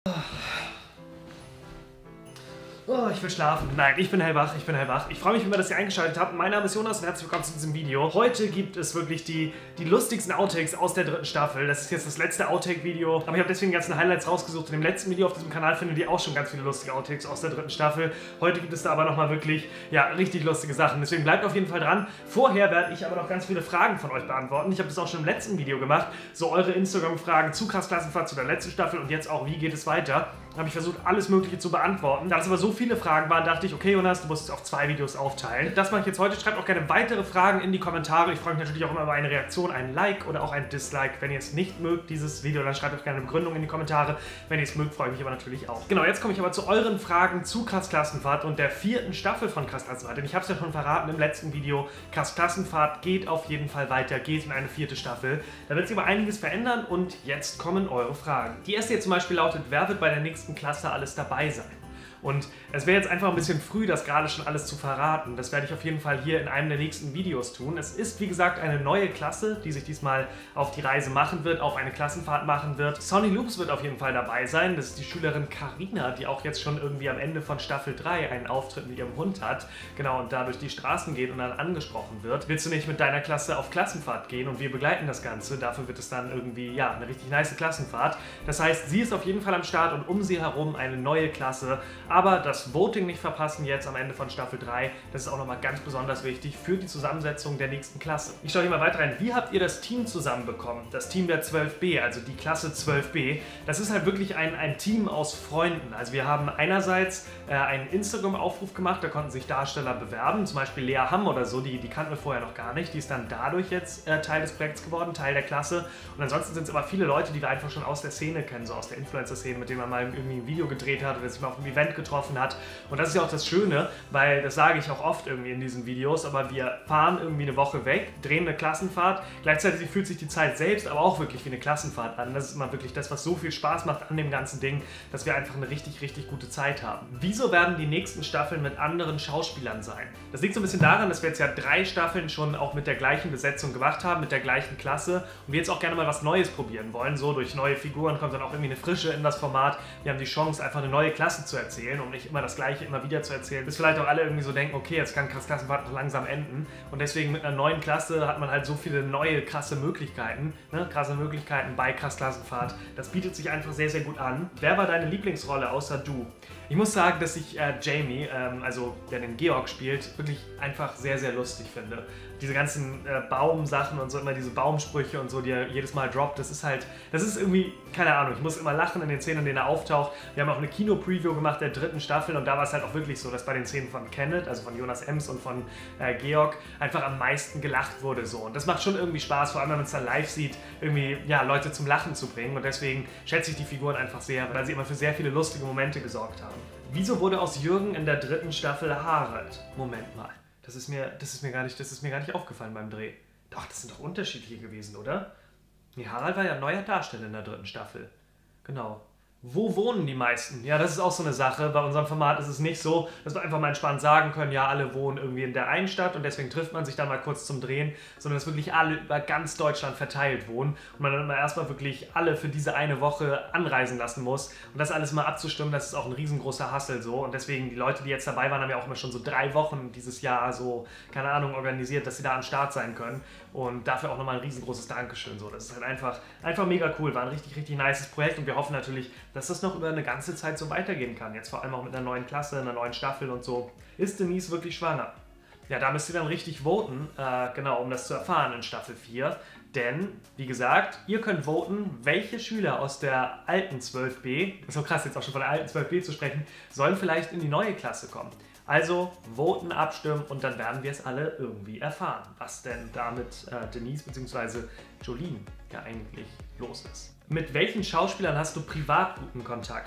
Oh, ich will schlafen. Nein, ich bin hellwach, ich bin hellwach. Ich freue mich immer, dass ihr eingeschaltet habt. Mein Name ist Jonas und herzlich willkommen zu diesem Video. Heute gibt es wirklich die lustigsten Outtakes aus der dritten Staffel. Das ist jetzt das letzte Outtake-Video, aber ich habe deswegen die ganzen Highlights rausgesucht. In dem letzten Video auf diesem Kanal findet ihr auch schon ganz viele lustige Outtakes aus der dritten Staffel. Heute gibt es da aber nochmal wirklich, ja, richtig lustige Sachen. Deswegen bleibt auf jeden Fall dran. Vorher werde ich aber noch ganz viele Fragen von euch beantworten. Ich habe das auch schon im letzten Video gemacht. So eure Instagram-Fragen zu Krass Klassenfahrt, zu der letzten Staffel und jetzt auch, wie geht es weiter. Habe ich versucht, alles Mögliche zu beantworten. Da es aber so viele Fragen waren, dachte ich, okay Jonas, du musst es auf 2 Videos aufteilen. Das mache ich jetzt heute. Schreibt auch gerne weitere Fragen in die Kommentare. Ich freue mich natürlich auch immer über eine Reaktion, ein Like oder auch ein Dislike. Wenn ihr es nicht mögt, dieses Video, dann schreibt auch gerne eine Begründung in die Kommentare. Wenn ihr es mögt, freue ich mich aber natürlich auch. Genau, jetzt komme ich aber zu euren Fragen zu Krass Klassenfahrt und der 4. Staffel von Krass Klassenfahrt. Denn ich habe es ja schon verraten im letzten Video, Krass Klassenfahrt geht auf jeden Fall weiter, geht in eine 4. Staffel. Da wird sich aber einiges verändern und jetzt kommen eure Fragen. Die erste hier zum Beispiel lautet, wer wird bei der nächsten Klasse alles dabei sein? Und es wäre jetzt einfach ein bisschen früh, das gerade schon alles zu verraten. Das werde ich auf jeden Fall hier in einem der nächsten Videos tun. Es ist, wie gesagt, eine neue Klasse, die sich diesmal auf die Reise machen wird, auf eine Klassenfahrt machen wird. Sonny Loops wird auf jeden Fall dabei sein. Das ist die Schülerin Carina, die auch jetzt schon irgendwie am Ende von Staffel 3 einen Auftritt mit ihrem Hund hat. Genau, und da durch die Straßen geht und dann angesprochen wird. Willst du nicht mit deiner Klasse auf Klassenfahrt gehen? Und wir begleiten das Ganze. Dafür wird es dann irgendwie, ja, eine richtig nice Klassenfahrt. Das heißt, sie ist auf jeden Fall am Start und um sie herum eine neue Klasse. Aber das Voting nicht verpassen jetzt am Ende von Staffel 3, das ist auch nochmal ganz besonders wichtig für die Zusammensetzung der nächsten Klasse. Ich schaue hier mal weiter rein. Wie habt ihr das Team zusammenbekommen? Das Team der 12b, also die Klasse 12b. Das ist halt wirklich ein Team aus Freunden. Also wir haben einerseits einen Instagram-Aufruf gemacht, da konnten sich Darsteller bewerben, zum Beispiel Lea Hamm oder so, die kannten wir vorher noch gar nicht. Die ist dann dadurch jetzt Teil des Projekts geworden, Teil der Klasse. Und ansonsten sind es aber viele Leute, die wir einfach schon aus der Szene kennen, so aus der Influencer-Szene, mit denen man mal irgendwie ein Video gedreht hat oder sich mal auf einem Event getroffen hat. Und das ist ja auch das Schöne, weil das sage ich auch oft irgendwie in diesen Videos, aber wir fahren irgendwie eine Woche weg, drehen eine Klassenfahrt, gleichzeitig fühlt sich die Zeit selbst aber auch wirklich wie eine Klassenfahrt an. Das ist immer wirklich das, was so viel Spaß macht an dem ganzen Ding, dass wir einfach eine richtig, richtig gute Zeit haben. Wieso werden die nächsten Staffeln mit anderen Schauspielern sein? Das liegt so ein bisschen daran, dass wir jetzt ja 3 Staffeln schon auch mit der gleichen Besetzung gemacht haben, mit der gleichen Klasse und wir jetzt auch gerne mal was Neues probieren wollen. So durch neue Figuren kommt dann auch irgendwie eine Frische in das Format. Wir haben die Chance, einfach eine neue Klasse zu erzählen und nicht immer das Gleiche immer wieder zu erzählen, bis vielleicht auch alle irgendwie so denken, okay, jetzt kann Krass Klassenfahrt noch langsam enden und deswegen mit einer neuen Klasse hat man halt so viele neue, krasse Möglichkeiten, krasse Möglichkeiten bei Krass Klassenfahrt. Das bietet sich einfach sehr, sehr gut an. Wer war deine Lieblingsrolle außer du? Ich muss sagen, dass ich Jamie, also der den Georg spielt, wirklich einfach sehr, sehr lustig finde. Diese ganzen Baumsachen und so, immer diese Baumsprüche und so, die er jedes Mal droppt, das ist irgendwie, keine Ahnung, ich muss immer lachen in den Szenen, in denen er auftaucht. Wir haben auch eine Kino-Preview gemacht der 3. Staffel und da war es halt auch wirklich so, dass bei den Szenen von Kenneth, also von Jonas Ems und von Georg, einfach am meisten gelacht wurde so. Und das macht schon irgendwie Spaß, vor allem wenn man es dann live sieht, irgendwie, ja, Leute zum Lachen zu bringen und deswegen schätze ich die Figuren einfach sehr, weil sie immer für sehr viele lustige Momente gesorgt haben. Wieso wurde aus Jürgen in der 3. Staffel Harald? Moment mal. Das ist mir gar nicht aufgefallen beim Dreh. Doch, das sind doch unterschiedliche gewesen, oder? Nee, Harald war ja ein neuer Darsteller in der 3. Staffel. Genau. Wo wohnen die meisten? Ja, das ist auch so eine Sache. Bei unserem Format ist es nicht so, dass wir einfach mal entspannt sagen können, ja, alle wohnen irgendwie in der einen Stadt und deswegen trifft man sich dann mal kurz zum Drehen, sondern dass wirklich alle über ganz Deutschland verteilt wohnen und man dann immer erstmal wirklich alle für diese eine Woche anreisen lassen muss. Und das alles mal abzustimmen, das ist auch ein riesengroßer Hassel so. Und deswegen, die Leute, die jetzt dabei waren, haben ja auch immer schon so 3 Wochen dieses Jahr so, keine Ahnung, organisiert, dass sie da am Start sein können. Und dafür auch nochmal ein riesengroßes Dankeschön. So. Das ist halt einfach mega cool. War ein richtig, richtig nices Projekt und wir hoffen natürlich, dass das noch über eine ganze Zeit so weitergehen kann. Jetzt vor allem auch mit einer neuen Klasse, einer neuen Staffel und so. Ist Denise wirklich schwanger? Ja, da müsst ihr dann richtig voten, genau, um das zu erfahren in Staffel 4. Denn, wie gesagt, ihr könnt voten, welche Schüler aus der alten 12b, das ist so krass jetzt auch schon von der alten 12b zu sprechen, sollen vielleicht in die neue Klasse kommen. Also voten, abstimmen und dann werden wir es alle irgendwie erfahren, was denn da mit Denise bzw. Jolene ja eigentlich los ist. Mit welchen Schauspielern hast du privat guten Kontakt?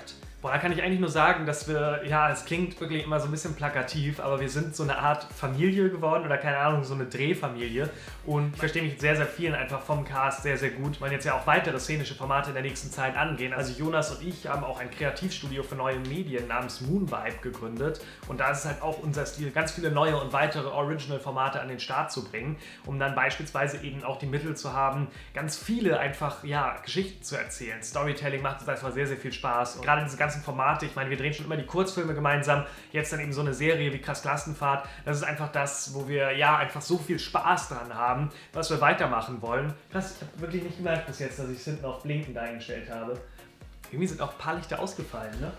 Boah, da kann ich eigentlich nur sagen, dass wir, ja, es klingt wirklich immer so ein bisschen plakativ, aber wir sind so eine Art Familie geworden oder keine Ahnung, so eine Drehfamilie. Und ich verstehe mich mit sehr, sehr vielen einfach vom Cast sehr, sehr gut. Wir wollen jetzt ja auch weitere szenische Formate in der nächsten Zeit angehen. Also Jonas und ich haben auch ein Kreativstudio für neue Medien namens Moonvibe gegründet. Und da ist es halt auch unser Stil, ganz viele neue und weitere Original-Formate an den Start zu bringen, um dann beispielsweise eben auch die Mittel zu haben, ganz viele einfach, ja, Geschichten zu erzählen. Storytelling macht uns einfach sehr, sehr viel Spaß. Und gerade diese ganzen Formate, ich meine, wir drehen schon immer die Kurzfilme gemeinsam, jetzt dann eben so eine Serie wie Krass Klassenfahrt, das ist einfach das, wo wir ja einfach so viel Spaß dran haben, was wir weitermachen wollen. Krass, ich habe wirklich nicht gemerkt bis jetzt, dass ich es hinten auf blinkend eingestellt habe. Irgendwie sind auch ein paar Lichter ausgefallen, ne?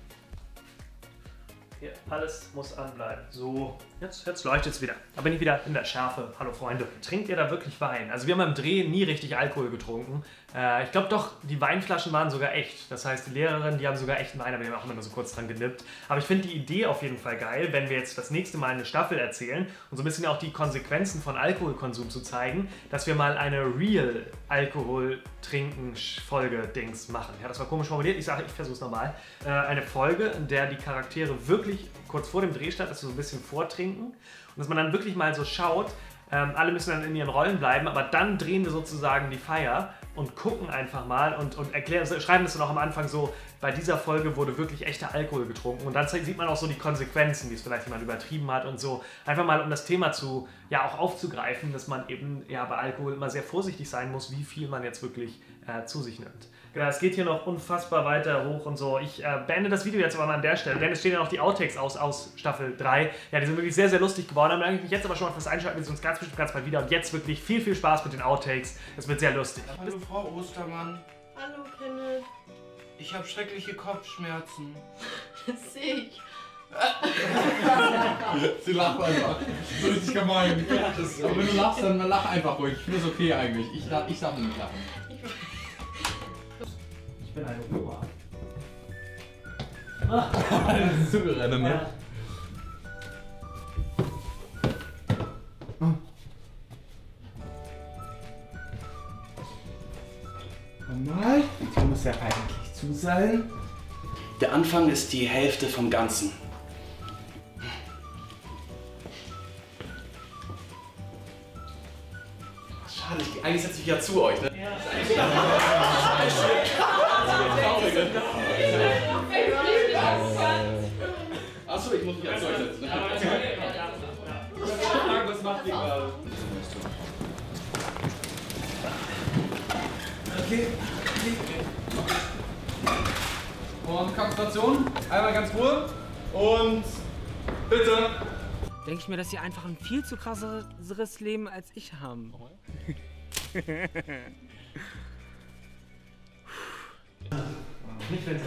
Hier, alles muss anbleiben. So, jetzt leuchtet es wieder. Da bin ich wieder in der Schärfe. Hallo Freunde. Trinkt ihr da wirklich Wein? Also wir haben beim Dreh nie richtig Alkohol getrunken. Ich glaube doch, die Weinflaschen waren sogar echt. Das heißt, die Lehrerin, die haben sogar echten Wein, aber wir haben auch immer nur so kurz dran genippt. Aber ich finde die Idee auf jeden Fall geil, wenn wir jetzt das nächste Mal eine Staffel erzählen und so ein bisschen auch die Konsequenzen von Alkoholkonsum zu zeigen, dass wir mal eine Real-Alkohol-Trinken-Folge-Dings machen. Ja, das war komisch formuliert. Ich sage, ich versuche es nochmal. Eine Folge, in der die Charaktere wirklich kurz vor dem Dreh statt, dass wir so ein bisschen vortrinken und dass man dann wirklich mal so schaut, alle müssen dann in ihren Rollen bleiben, aber dann drehen wir sozusagen die Feier und gucken einfach mal und erklären, schreiben das dann auch am Anfang so, bei dieser Folge wurde wirklich echter Alkohol getrunken und dann sieht man auch so die Konsequenzen, wie es vielleicht jemand übertrieben hat und so. Einfach mal, um das Thema zu, ja, auch aufzugreifen, dass man eben ja bei Alkohol immer sehr vorsichtig sein muss, wie viel man jetzt wirklich zu sich nimmt. Genau, es geht hier noch unfassbar weiter hoch und so. Ich beende das Video jetzt aber mal an der Stelle, denn es stehen ja noch die Outtakes aus Staffel 3. Ja, die sind wirklich sehr, sehr lustig geworden. Dann danke ich mich jetzt aber schon mal fürs Einschalten. Wir sehen uns ganz bestimmt ganz bald wieder. Und jetzt wirklich viel, viel Spaß mit den Outtakes. Es wird sehr lustig. Hallo Frau Ostermann. Hallo Kenneth. Ich habe schreckliche Kopfschmerzen. Das sehe ich. Sie lacht einfach. So richtig gemein. Ja, aber wenn du lachst, dann lach einfach ruhig. Ich finde es okay eigentlich. Ich darf nicht lachen. Ich bin eine Oma. Das ist souverän, ne? Normal. So muss ja eigentlich zu sein. Der Anfang ist die Hälfte vom Ganzen. Schade, eigentlich setze ich ja zu euch, ne? Ja. Achso, ich muss mich als euch setzen. Ne? Was macht ihr gerade? Okay. Und Konzentration, einmal ganz Ruhe und bitte. Denke ich mir, dass sie einfach ein viel zu krasseres Leben als ich haben. Nicht wenn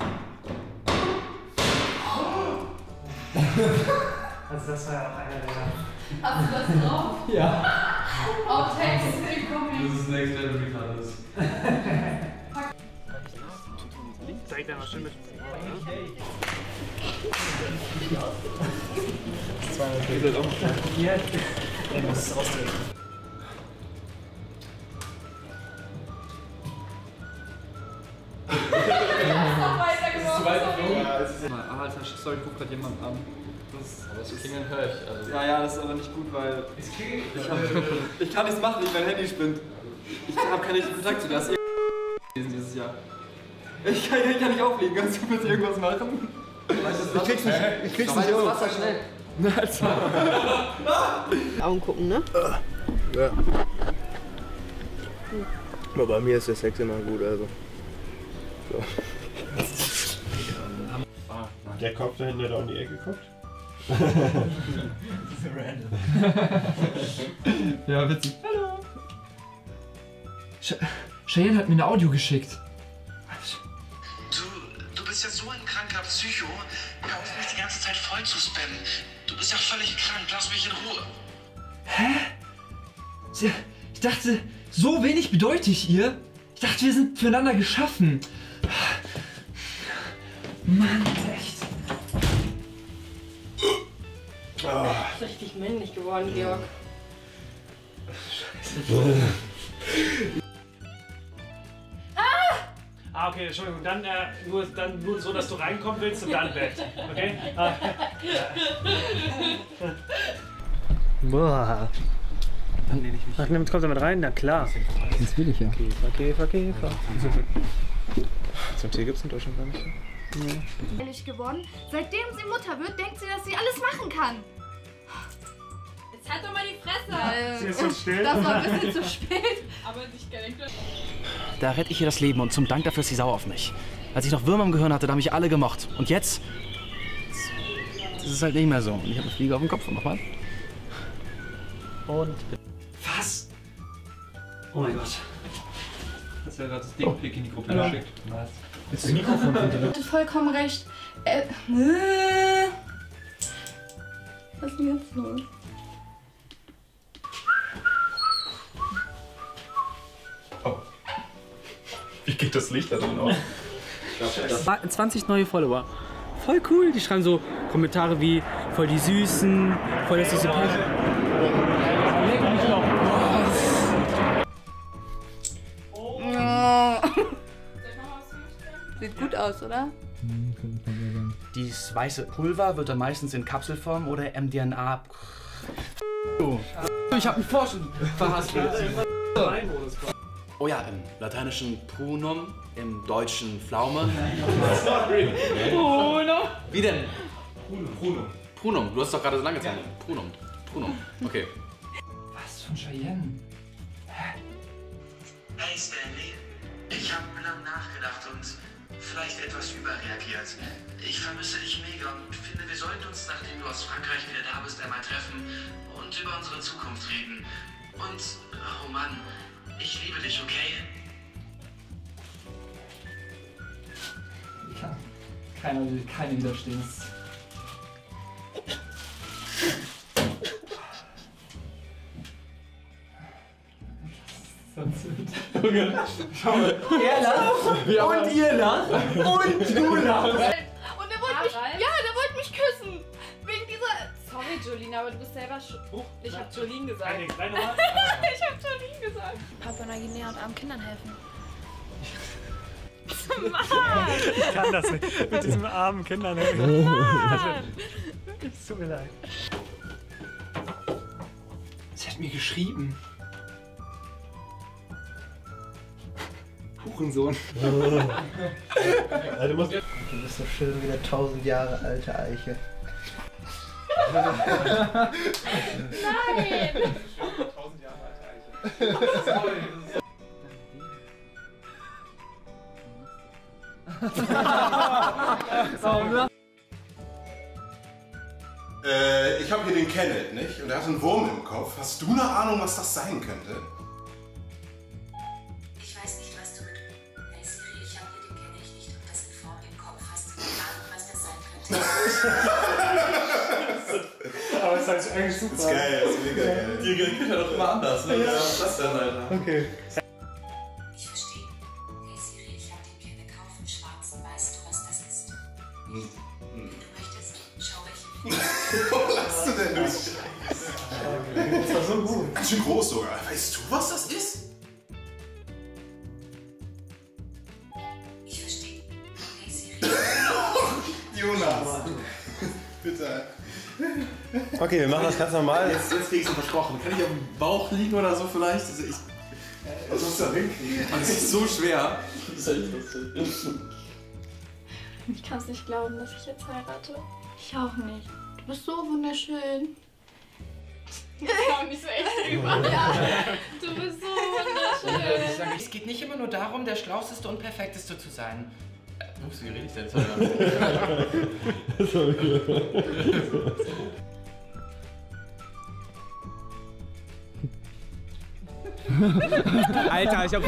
Also das war ja auch einer der... Hast du das drauf? Ja. Outtakes incoming. Das ist Next Level Ricardos. Zeig dir mal schön mit. Hier. Er muss es rausdrehen. Alter, sorry, guck grad jemand an. Aber das Klingeln höre ich. Also Ja, das ist aber nicht gut, weil ich kann nichts machen, weil mein Handy spinnt. Ich habe keinen richtigen Kontakt zu das dieses Jahr. Ich kann nicht auflegen, kannst du bitte irgendwas machen? Ich krieg's nicht auf. Wasser schnell. Augen gucken, ne? Ja. Aber bei mir ist der Sex immer gut, also. So. Der Kopf da hinten, der da um die Ecke guckt? Ja, witzig. Hallo. Cheyenne hat mir ein Audio geschickt. Du bist ja so ein kranker Psycho. Hör auf, mich die ganze Zeit voll zu spammen. Du bist ja völlig krank. Lass mich in Ruhe. Hä? Ich dachte, so wenig bedeute ich ihr. Ich dachte, wir sind füreinander geschaffen. Mann, echt. Oh. Richtig männlich geworden, Georg. Ah, okay, Entschuldigung. Dann nur so, dass du reinkommen willst und dann Bett. Okay? Boah. Dann lehne ich mich. Ach, kommt er mit rein? Na klar. Das will ich ja. Käfer. Zum Tier gibt es in Deutschland gar nicht. Ehrlich gewonnen. Seitdem sie Mutter wird, denkt sie, dass sie alles machen kann. Jetzt halt doch mal die Fresse! Sie ist so still. Das war ein bisschen zu spät. Aber nicht gelenkt. Da rette ich ihr das Leben und zum Dank dafür ist sie sauer auf mich. Als ich noch Würmer im Gehirn hatte, da haben mich alle gemocht. Und jetzt? Das ist halt nicht mehr so. Und ich habe eine Fliege auf dem Kopf und nochmal. Und. Was? Oh mein Gott. Hast ja gerade das Dickpick in die Gruppe geschickt. Was? Ist das Mikrofon bitte? Du hast vollkommen recht. Was ist denn jetzt los? Wie geht das Licht da drin aus? 20 neue Follower. Voll cool. Die schreiben so Kommentare wie voll die Süßen, voll das süße Pärchen. Sieht gut aus, oder? Dieses weiße Pulver wird dann meistens in Kapselform oder mDNA. Ich hab mich vorhin verhaspelt. Oh ja, im lateinischen Prunum, im deutschen Pflaume. Bruno! Wie denn? Prunum. Du hast doch gerade so lange Zeit. Prunum. Okay. Was von Cheyenne? Hey Stanley, ich habe lang nachgedacht und vielleicht etwas überreagiert. Ich vermisse dich mega und finde, wir sollten uns, nachdem du aus Frankreich wieder da bist, einmal treffen und über unsere Zukunft reden. Und, oh Mann, ich liebe dich, okay? Keiner widerstehen. Schau mal. Er lacht und ihr lacht und du lachst. Und er wollte mich küssen. Wegen dieser... Sorry, Jolene, aber du bist selber Ich hab Jolene gesagt. Ich hab Jolene gesagt. Papa Neuguinea und armen Kindern helfen. Ich kann das nicht. Mit diesen armen Kindern. Also, es tut mir leid. Sie hat mir geschrieben. Hurensohn. Also, du bist so schön wie eine 1000 Jahre alte Eiche. Nein! 1000 Jahre alte Eiche. Ich habe hier den Kenneth, nicht? Und er hat einen Wurm im Kopf. Hast du eine Ahnung, was das sein könnte? Ich weiß nicht, was du mit... Hey Siri, ich habe hier den Kenneth nicht und das in Form im Kopf. Hast du eine Ahnung, was das sein könnte? Aber es ist eigentlich super. Das ist geil, das ist mega geil. Die reagieren ja doch immer anders, ne? Ja. Was ist das denn, Alter? Okay. Ich verstehe. Hey Siri, ich habe den Kenneth kaufen, schwarzen. Weißt du, was das ist? Wenn du möchtest, schau welche. Wo lachst du denn nicht? Das war so gut. Ganz schön groß sogar. Weißt du, was das ist? Ich verstehe. Hey Siri. Jonas. Bitte. Okay, wir machen das ganz normal. Jetzt kriegst du versprochen. Kann ich auf dem Bauch liegen oder so vielleicht? Also Was musst du da hinkriegen? das ist so schwer. Ich kann es nicht glauben, dass ich jetzt heirate. Ich auch nicht. Du bist so wunderschön. Das kam nicht so echt über. Ja. Du bist so wunderschön. Es geht nicht immer nur darum, der Schlausteste und Perfekteste zu sein. Ups, wie rede ich denn jetzt? Alter, ich hab...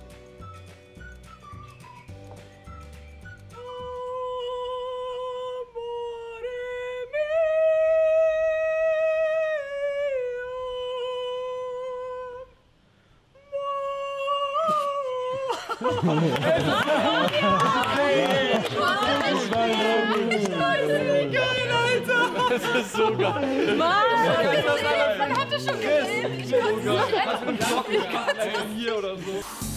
Das ist so geil. Mann, man hatte schon gesehen. Ich konnte es nicht. Hier oder so.